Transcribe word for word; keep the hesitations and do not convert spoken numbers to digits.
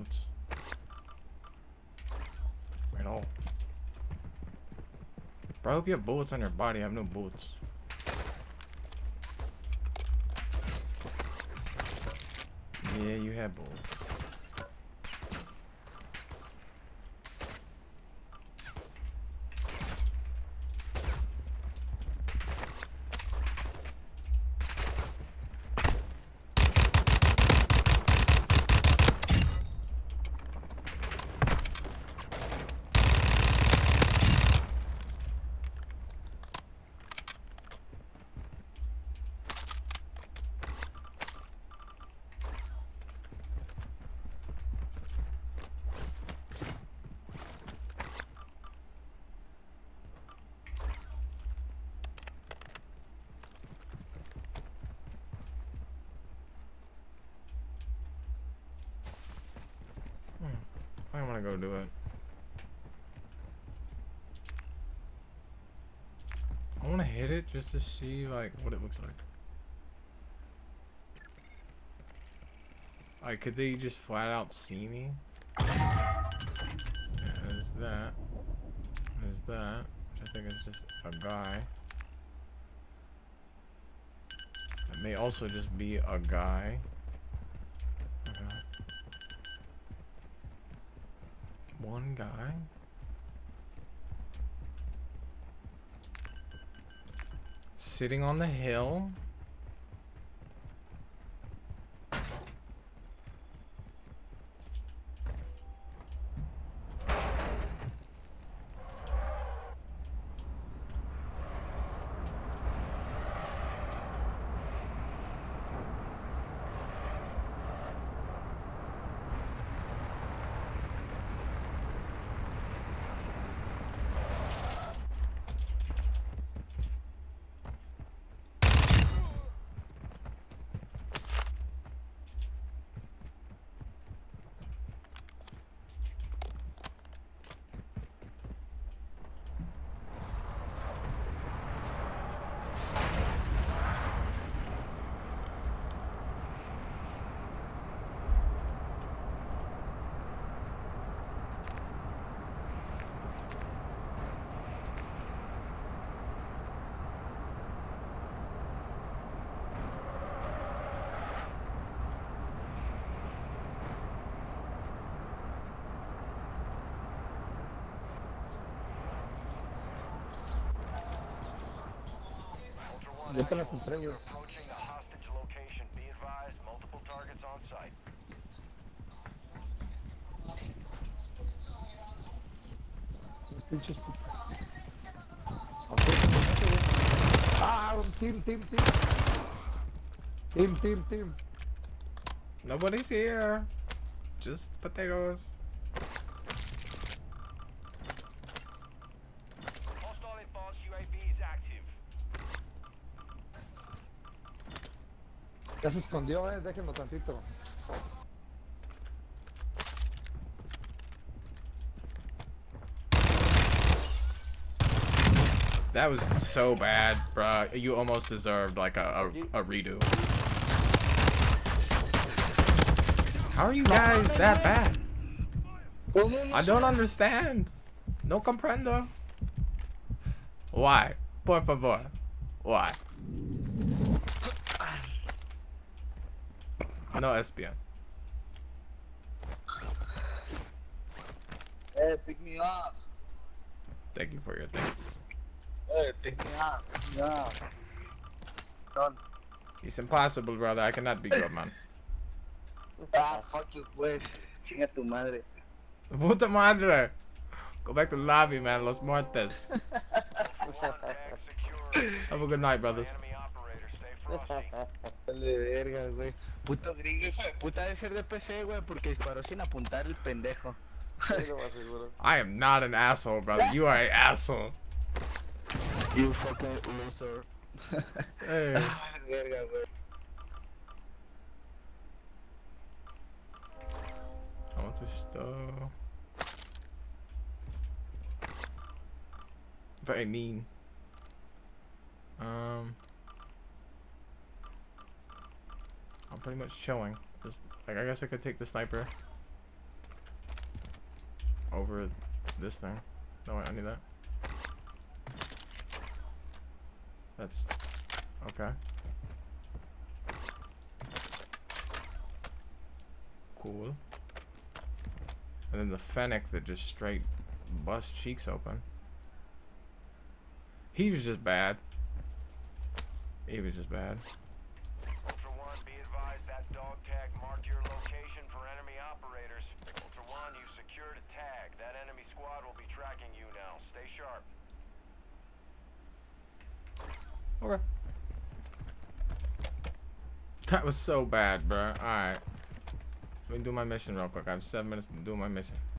bullets. At all. Bro, I hope you have bullets on your body. I have no bullets. Yeah, you have bullets. I want to go do it. I want to hit it just to see like what it looks like. Like, could they just flat out see me? Yeah, there's that. There's that, which I think is just a guy. It may also just be a guy. Okay. One guy. Sitting on the hill. Yo te las entrego. Pinches. Ah, team, team, team. Team, team, team. Nobody's here. Just potatoes. Hostile advanced U A V is active. Ya se escondió, eh. Déjenlo tantito. That was so bad, bruh. You almost deserved like a, a, a redo. How are you guys that bad? I don't understand. No comprendo. Why? Por favor. Why? No S P N. Hey, pick me up. Thank you for your thanks. Hey, pick me up. Pick me up. Done. It's impossible, brother. I cannot be good, man. Ah, fuck you, pues. Chinga tu madre. Puta madre. Go back to the lobby, man. Los Muertes. Have a good night, brothers. Dale verga, güey. Puto gringo, hijo de puta, debe ser de P C, güey, porque disparó sin apuntar el pendejo. I am not an asshole, brother. You are an asshole. You fucking loser. Hey. Verga, güey. I want to stove. Very mean. Um, I'm pretty much chilling. Just like I guess I could take the sniper. over this thing. No, wait, I need that. That's okay. Cool. And then the Fennec that just straight busts cheeks open. He was just bad. He was just bad. Ultra One, be advised that dog tag marked your location for enemy operators. Ultra One, you secured a tag. That enemy squad will be tracking you now. Stay sharp. Okay. That was so bad, bruh. Alright. Let me do my mission real quick. I have seven minutes to do my mission.